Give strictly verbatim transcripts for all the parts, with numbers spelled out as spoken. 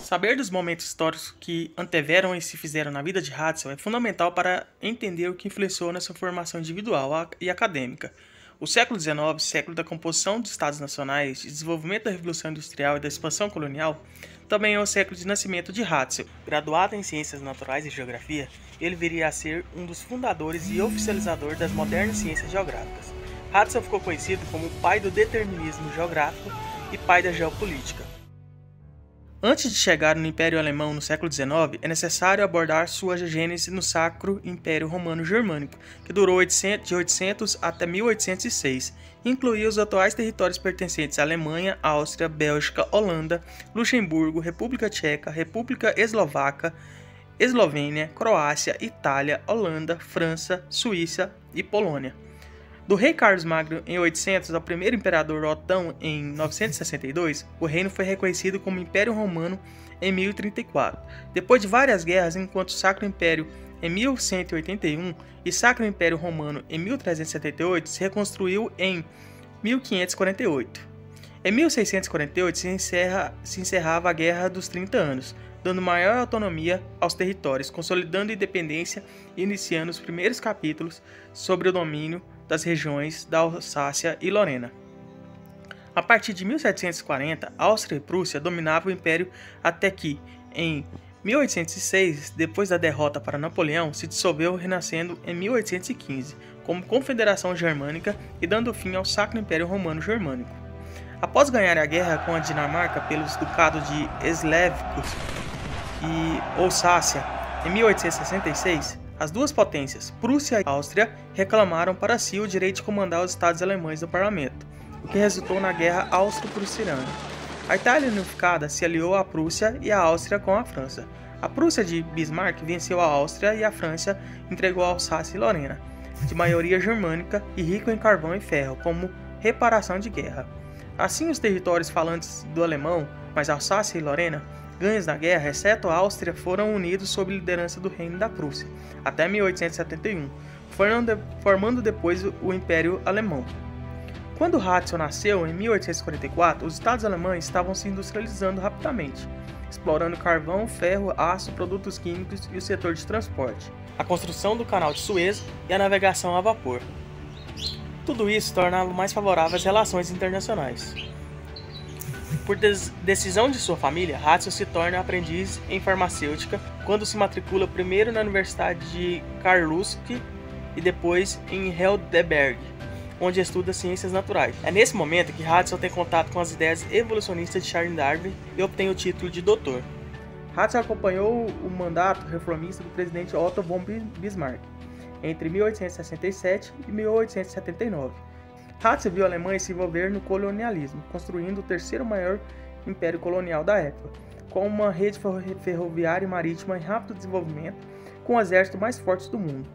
Saber dos momentos históricos que anteveram e se fizeram na vida de Hatzel é fundamental para entender o que influenciou na sua formação individual e acadêmica. O século dezenove, século da composição dos Estados Nacionais, de desenvolvimento da Revolução Industrial e da expansão colonial, também é o século de nascimento de Hatzel. Graduado em Ciências Naturais e Geografia, ele viria a ser um dos fundadores e oficializador das modernas ciências geográficas. Hatzel ficou conhecido como o pai do determinismo geográfico e pai da geopolítica. Antes de chegar no Império Alemão no século dezenove, é necessário abordar sua gênese no Sacro Império Romano Germânico, que durou de oitocentos até mil oitocentos e seis, e incluía os atuais territórios pertencentes à Alemanha, Áustria, Bélgica, Holanda, Luxemburgo, República Tcheca, República Eslovaca, Eslovênia, Croácia, Itália, Holanda, França, Suíça e Polônia. Do rei Carlos Magno em oitocentos ao primeiro imperador Otão em novecentos e sessenta e dois, o reino foi reconhecido como Império Romano em mil e trinta e quatro. Depois de várias guerras, enquanto o Sacro Império em mil cento e oitenta e um e Sacro Império Romano em mil trezentos e setenta e oito, se reconstruiu em mil quinhentos e quarenta e oito. Em mil seiscentos e quarenta e oito se, encerra, se encerrava a Guerra dos trinta Anos, dando maior autonomia aos territórios, consolidando a independência e iniciando os primeiros capítulos sobre o domínio das regiões da Alsácia e Lorena. A partir de mil setecentos e quarenta, Áustria e Prússia dominavam o império até que, em mil oitocentos e seis, depois da derrota para Napoleão, se dissolveu, renascendo em mil oitocentos e quinze como Confederação Germânica e dando fim ao Sacro Império Romano Germânico. Após ganhar a guerra com a Dinamarca pelos ducados de Eslévicos e Alsácia em mil oitocentos e sessenta e seis, as duas potências, Prússia e Áustria, reclamaram para si o direito de comandar os estados alemães no parlamento, o que resultou na Guerra Austro-Prussiana. A Itália unificada se aliou à Prússia e à Áustria com a França. A Prússia de Bismarck venceu a Áustria e a França entregou a Alsácia e Lorena, de maioria germânica e rico em carvão e ferro, como reparação de guerra. Assim, os territórios falantes do alemão, mas Alsácia e Lorena, ganhos na guerra, exceto a Áustria, foram unidos sob liderança do Reino da Prússia, até mil oitocentos e setenta e um, formando depois o Império Alemão. Quando Hatzel nasceu, em mil oitocentos e quarenta e quatro, os estados alemães estavam se industrializando rapidamente, explorando carvão, ferro, aço, produtos químicos e o setor de transporte, a construção do Canal de Suez e a navegação a vapor. Tudo isso tornava mais favoráveis as relações internacionais. Por decisão de sua família, Hatzel se torna aprendiz em farmacêutica quando se matricula primeiro na Universidade de Karlsruhe e depois em Heidelberg, onde estuda ciências naturais. É nesse momento que Hatzel tem contato com as ideias evolucionistas de Charles Darwin e obtém o título de doutor. Hatzel acompanhou o mandato reformista do presidente Otto von Bismarck entre mil oitocentos e sessenta e sete e mil oitocentos e setenta e nove. Hatzel viu a Alemanha se envolver no colonialismo, construindo o terceiro maior império colonial da época, com uma rede ferroviária e marítima em rápido desenvolvimento, com o exército mais forte do mundo.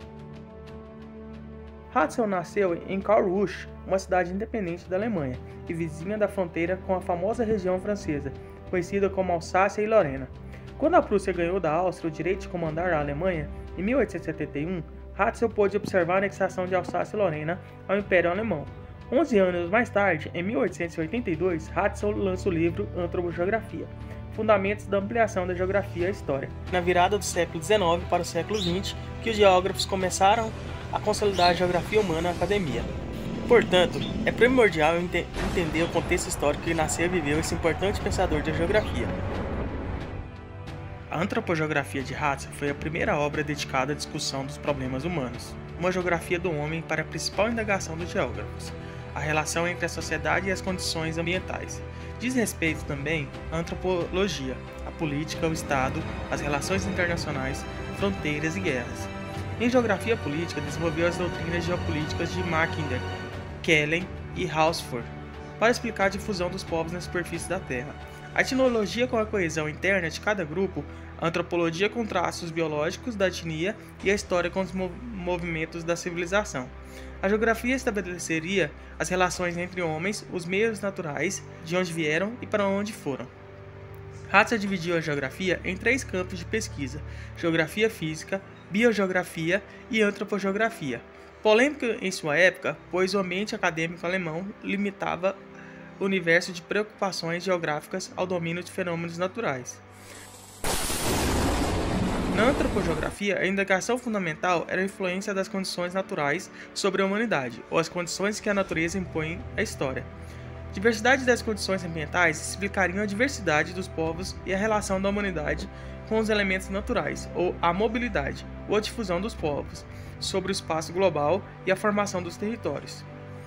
Hatzel nasceu em Karlsruhe, uma cidade independente da Alemanha e vizinha da fronteira com a famosa região francesa, conhecida como Alsácia e Lorena. Quando a Prússia ganhou da Áustria o direito de comandar a Alemanha, em mil oitocentos e setenta e um, Hatzel pôde observar a anexação de Alsácia e Lorena ao Império Alemão. Onze anos mais tarde, em mil oitocentos e oitenta e dois, Hatzel lança o livro Antropogeografia, Fundamentos da Ampliação da Geografia e História. Na virada do século dezenove para o século vinte, que os geógrafos começaram a consolidar a geografia humana na academia. Portanto, é primordial ente- entender o contexto histórico que nasceu e viveu esse importante pensador da geografia. A Antropogeografia de Hatzel foi a primeira obra dedicada à discussão dos problemas humanos, uma geografia do homem para a principal indagação dos geógrafos, a relação entre a sociedade e as condições ambientais. Diz respeito também à antropologia, a política, o Estado, as relações internacionais, fronteiras e guerras. Em geografia política, desenvolveu as doutrinas geopolíticas de Mackinder, Kellen e Hausdorff para explicar a difusão dos povos na superfície da Terra. A etnologia com a coesão interna de cada grupo, a antropologia com traços biológicos da etnia e a história com os movimentos da civilização. A geografia estabeleceria as relações entre homens, os meios naturais, de onde vieram e para onde foram. Hatzel dividiu a geografia em três campos de pesquisa: geografia física, biogeografia e antropogeografia. Polêmica em sua época, pois o ambiente acadêmico alemão limitava o universo de preocupações geográficas ao domínio de fenômenos naturais. Na antropogeografia, a indagação fundamental era a influência das condições naturais sobre a humanidade, ou as condições que a natureza impõe à história. A diversidade das condições ambientais explicariam a diversidade dos povos e a relação da humanidade com os elementos naturais, ou a mobilidade, ou a difusão dos povos, sobre o espaço global e a formação dos territórios.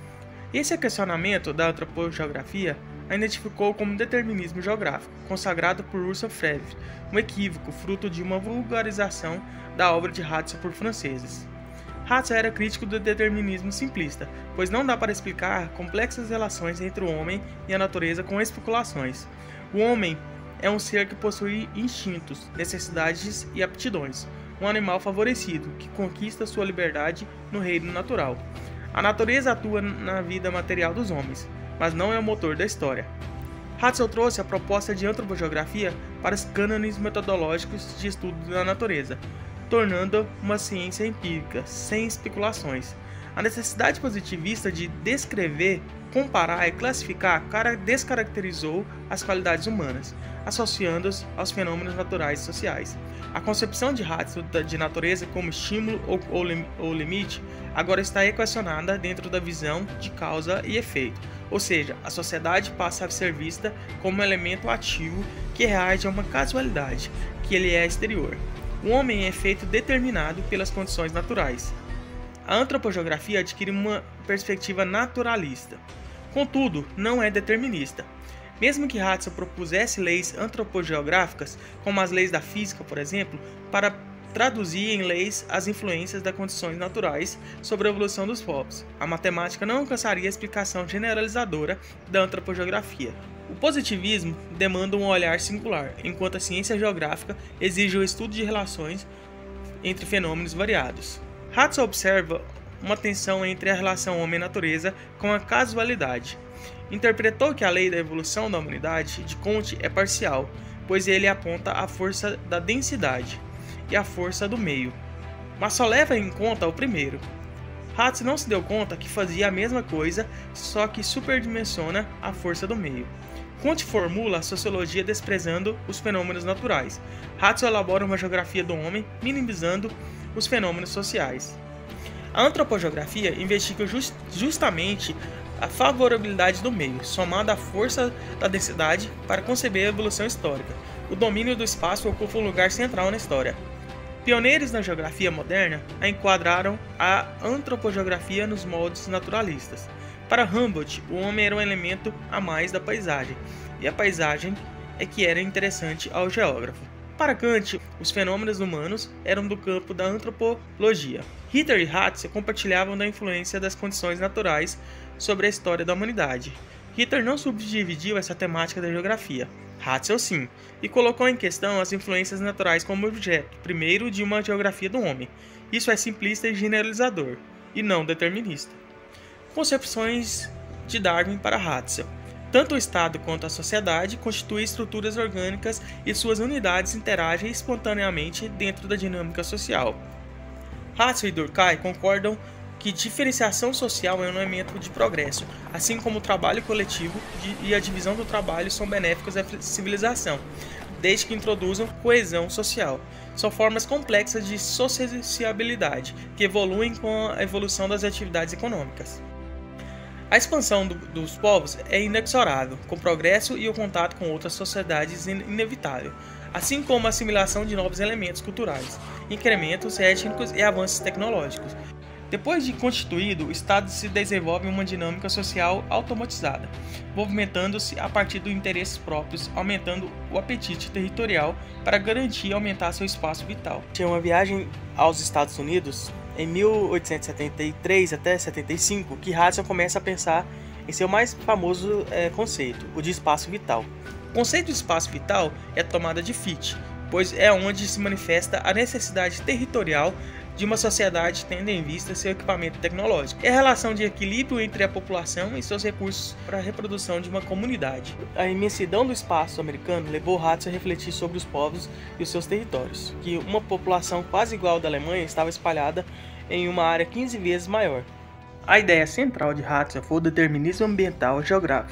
Esse questionamento da antropogeografia a identificou como determinismo geográfico, consagrado por Ursula Febvre, um equívoco fruto de uma vulgarização da obra de Ratzel por franceses. Ratzel era crítico do determinismo simplista, pois não dá para explicar complexas relações entre o homem e a natureza com especulações. O homem é um ser que possui instintos, necessidades e aptidões, um animal favorecido, que conquista sua liberdade no reino natural. A natureza atua na vida material dos homens, mas não é o motor da história. Ratzel trouxe a proposta de antropogeografia para os cânones metodológicos de estudo da natureza, tornando uma ciência empírica, sem especulações. A necessidade positivista de descrever, comparar e classificar descaracterizou as qualidades humanas, associando-as aos fenômenos naturais e sociais. A concepção de Ratzel de natureza como estímulo ou, ou, ou limite agora está equacionada dentro da visão de causa e efeito, ou seja, a sociedade passa a ser vista como um elemento ativo que reage a uma casualidade, que ele é exterior. O homem é feito determinado pelas condições naturais. A antropogeografia adquire uma perspectiva naturalista. Contudo, não é determinista. Mesmo que Ratzel propusesse leis antropogeográficas, como as leis da física, por exemplo, para traduzir em leis as influências das condições naturais sobre a evolução dos povos, a matemática não alcançaria a explicação generalizadora da antropogeografia. O positivismo demanda um olhar singular, enquanto a ciência geográfica exige o estudo de relações entre fenômenos variados. Ratzel observa uma tensão entre a relação homem-natureza com a casualidade. Interpretou que a lei da evolução da humanidade de Comte é parcial, pois ele aponta a força da densidade e a força do meio, mas só leva em conta o primeiro. Ratzel não se deu conta que fazia a mesma coisa, só que superdimensiona a força do meio. Comte formula a sociologia desprezando os fenômenos naturais. Ratzel elabora uma geografia do homem, minimizando os fenômenos sociais. A antropogeografia investiga just, justamente a favorabilidade do meio, somada à força da densidade para conceber a evolução histórica. O domínio do espaço ocupa um lugar central na história. Pioneiros na geografia moderna a enquadraram a antropogeografia nos moldes naturalistas. Para Humboldt, o homem era um elemento a mais da paisagem, e a paisagem é que era interessante ao geógrafo. Para Kant, os fenômenos humanos eram do campo da antropologia. Ritter e Ratzel compartilhavam da influência das condições naturais sobre a história da humanidade. Ritter não subdividiu essa temática da geografia, Ratzel sim, e colocou em questão as influências naturais como objeto, primeiro, de uma geografia do homem. Isso é simplista e generalizador, e não determinista. Concepções de Darwin para Ratzel. Tanto o Estado quanto a sociedade constituem estruturas orgânicas e suas unidades interagem espontaneamente dentro da dinâmica social. Ratzel e Durkheim concordam que diferenciação social é um elemento de progresso, assim como o trabalho coletivo e a divisão do trabalho são benéficos à civilização, desde que introduzam coesão social. São formas complexas de sociabilidade, que evoluem com a evolução das atividades econômicas. A expansão do, dos povos é inexorável, com o progresso e o contato com outras sociedades inevitável, assim como a assimilação de novos elementos culturais, incrementos étnicos e avanços tecnológicos. Depois de constituído, o Estado se desenvolve em uma dinâmica social automatizada, movimentando-se a partir dos interesses próprios, aumentando o apetite territorial para garantir e aumentar seu espaço vital. Tinha uma viagem aos Estados Unidos em mil oitocentos e setenta e três até setenta e cinco, que Ratzel começa a pensar em seu mais famoso é, conceito, o de espaço vital. O conceito de espaço vital é a tomada de Fichte, pois é onde se manifesta a necessidade territorial de uma sociedade tendo em vista seu equipamento tecnológico. É a relação de equilíbrio entre a população e seus recursos para a reprodução de uma comunidade. A imensidão do espaço americano levou Ratzel a refletir sobre os povos e os seus territórios, que uma população quase igual à da Alemanha estava espalhada em uma área quinze vezes maior. A ideia central de Ratzel foi o determinismo ambiental e geográfico.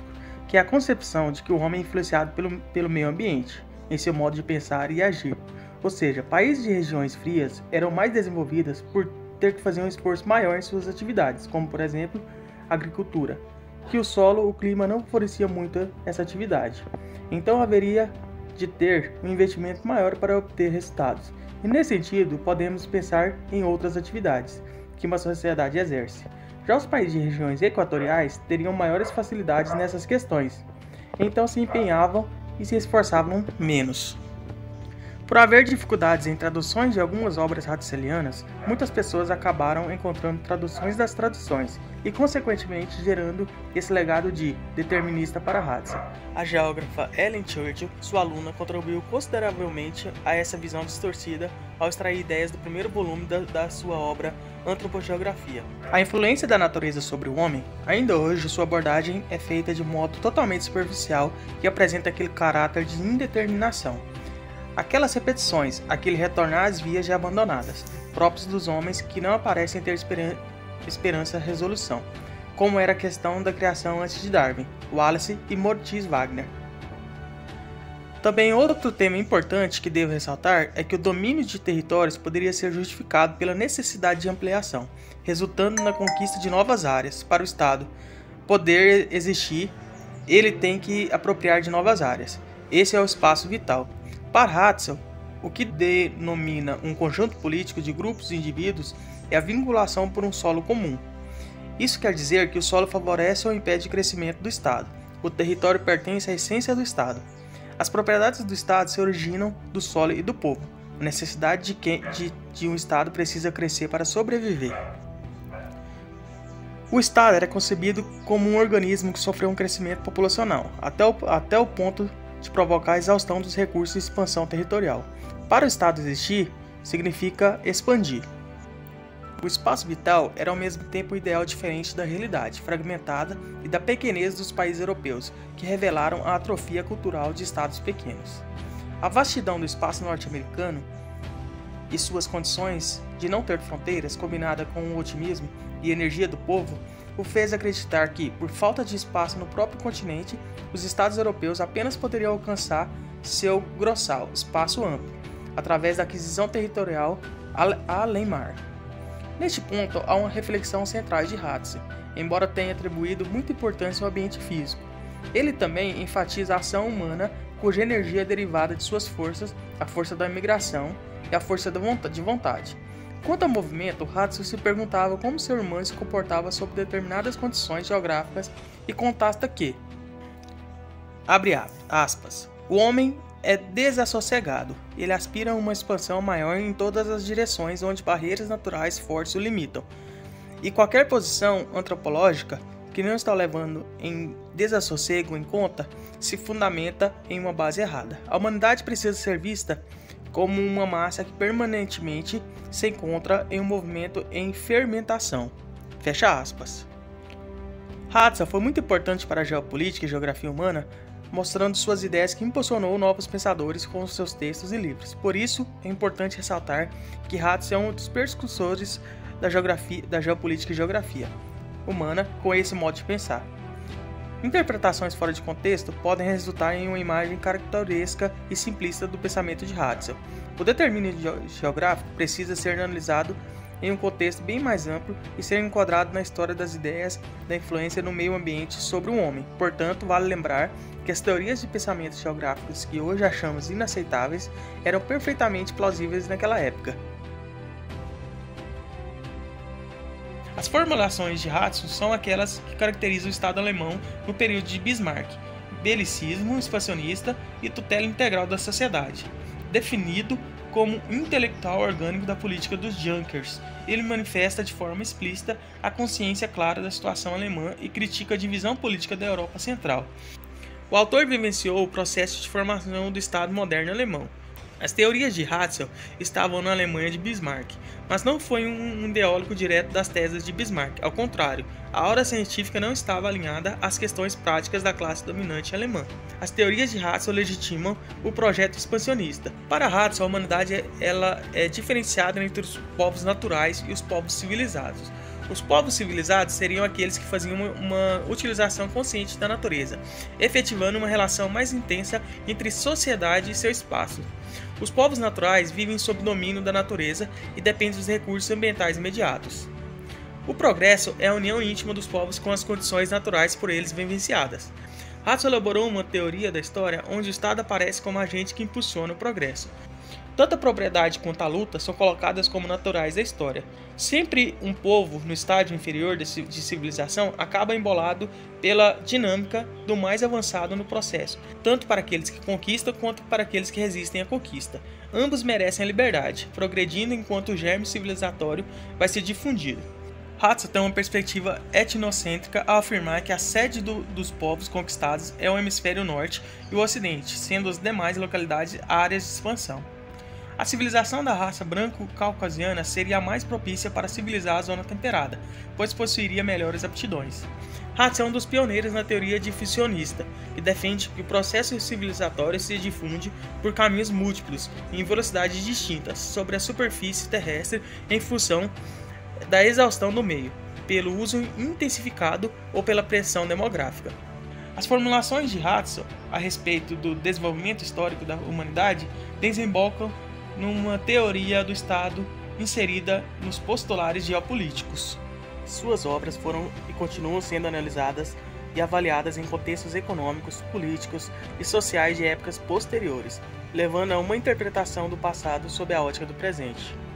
que é a concepção de que o homem é influenciado pelo, pelo meio ambiente, em seu modo de pensar e agir. Ou seja, países de regiões frias eram mais desenvolvidas por ter que fazer um esforço maior em suas atividades, como por exemplo, a agricultura, que o solo, o clima não favorecia muito essa atividade. Então haveria de ter um investimento maior para obter resultados. E nesse sentido, podemos pensar em outras atividades que uma sociedade exerce. Já os países de regiões equatoriais teriam maiores facilidades nessas questões, então se empenhavam e se esforçavam menos. Por haver dificuldades em traduções de algumas obras ratzelianas, muitas pessoas acabaram encontrando traduções das traduções e, consequentemente, gerando esse legado de determinista para Ratzel. A geógrafa Ellen Churchill, sua aluna, contribuiu consideravelmente a essa visão distorcida ao extrair ideias do primeiro volume da, da sua obra Antropogeografia. A influência da natureza sobre o homem, ainda hoje sua abordagem é feita de modo totalmente superficial e apresenta aquele caráter de indeterminação. Aquelas repetições, aquele retornar às vias já abandonadas, próprios dos homens que não parecem ter esperan esperança de resolução, como era a questão da criação antes de Darwin, Wallace e Moritz Wagner. Também outro tema importante que devo ressaltar é que o domínio de territórios poderia ser justificado pela necessidade de ampliação, resultando na conquista de novas áreas. Para o Estado poder existir, ele tem que apropriar de novas áreas. Esse é o espaço vital. Para Ratzel, o que denomina um conjunto político de grupos de indivíduos é a vinculação por um solo comum. Isso quer dizer que o solo favorece ou impede o crescimento do Estado. O território pertence à essência do Estado. As propriedades do Estado se originam do solo e do povo. A necessidade de, que, de, de um Estado precisa crescer para sobreviver. O Estado era concebido como um organismo que sofreu um crescimento populacional, até o, até o ponto de provocar a exaustão dos recursos e expansão territorial. Para o Estado existir, significa expandir. O espaço vital era ao mesmo tempo um ideal diferente da realidade fragmentada e da pequenez dos países europeus, que revelaram a atrofia cultural de estados pequenos. A vastidão do espaço norte-americano e suas condições de não ter fronteiras, combinada com o otimismo e energia do povo, o fez acreditar que, por falta de espaço no próprio continente, os estados europeus apenas poderiam alcançar seu grossal, espaço amplo, através da aquisição territorial além-mar. Neste ponto, há uma reflexão central de Ratzel, embora tenha atribuído muita importância ao ambiente físico. Ele também enfatiza a ação humana, cuja energia é derivada de suas forças, a força da imigração e a força de vontade. Quanto ao movimento, Ratzel se perguntava como o ser humano se comportava sob determinadas condições geográficas e constata que, abre aspas, o homem é desassossegado, ele aspira a uma expansão maior em todas as direções onde barreiras naturais fortes o limitam, e qualquer posição antropológica que não está levando em desassossego em conta se fundamenta em uma base errada. A humanidade precisa ser vista como uma massa que permanentemente se encontra em um movimento em fermentação. Fecha aspas. Ratzel foi muito importante para a geopolítica e geografia humana, mostrando suas ideias que impulsionou novos pensadores com seus textos e livros. Por isso, é importante ressaltar que Ratzel é um dos precursores da, geografia, da geopolítica e geografia humana com esse modo de pensar. Interpretações fora de contexto podem resultar em uma imagem caricaturesca e simplista do pensamento de Ratzel. O determínio geográfico precisa ser analisado em um contexto bem mais amplo e ser enquadrado na história das ideias da influência no meio ambiente sobre o homem. Portanto, vale lembrar que as teorias de pensamentos geográficos que hoje achamos inaceitáveis eram perfeitamente plausíveis naquela época. As formulações de Ratzel são aquelas que caracterizam o Estado alemão no período de Bismarck: belicismo expansionista e tutela integral da sociedade. Definido como intelectual orgânico da política dos Junkers, ele manifesta de forma explícita a consciência clara da situação alemã e critica a divisão política da Europa Central. O autor vivenciou o processo de formação do Estado moderno alemão. As teorias de Ratzel estavam na Alemanha de Bismarck, mas não foi um ideólogo direto das teses de Bismarck. Ao contrário, a aura científica não estava alinhada às questões práticas da classe dominante alemã. As teorias de Ratzel legitimam o projeto expansionista. Para Ratzel, a humanidade ela é diferenciada entre os povos naturais e os povos civilizados. Os povos civilizados seriam aqueles que faziam uma, uma utilização consciente da natureza, efetivando uma relação mais intensa entre sociedade e seu espaço. Os povos naturais vivem sob domínio da natureza e dependem dos recursos ambientais imediatos. O progresso é a união íntima dos povos com as condições naturais por eles vivenciadas. Hudson elaborou uma teoria da história onde o Estado aparece como agente que impulsiona o progresso. Tanto a propriedade quanto a luta são colocadas como naturais da história. Sempre um povo no estágio inferior de civilização acaba embolado pela dinâmica do mais avançado no processo, tanto para aqueles que conquistam quanto para aqueles que resistem à conquista. Ambos merecem a liberdade, progredindo enquanto o germe civilizatório vai se difundindo. Hudson tem uma perspectiva etnocêntrica ao afirmar que a sede do, dos povos conquistados é o hemisfério norte e o ocidente, sendo as demais localidades áreas de expansão. A civilização da raça branco-caucasiana seria a mais propícia para civilizar a zona temperada, pois possuiria melhores aptidões. Hudson é um dos pioneiros na teoria difusionista, que defende que o processo civilizatório se difunde por caminhos múltiplos e em velocidades distintas sobre a superfície terrestre em função da exaustão do meio, pelo uso intensificado ou pela pressão demográfica. As formulações de Hudson a respeito do desenvolvimento histórico da humanidade desembocam numa teoria do Estado inserida nos postulares geopolíticos. Suas obras foram e continuam sendo analisadas e avaliadas em contextos econômicos, políticos e sociais de épocas posteriores, levando a uma interpretação do passado sob a ótica do presente.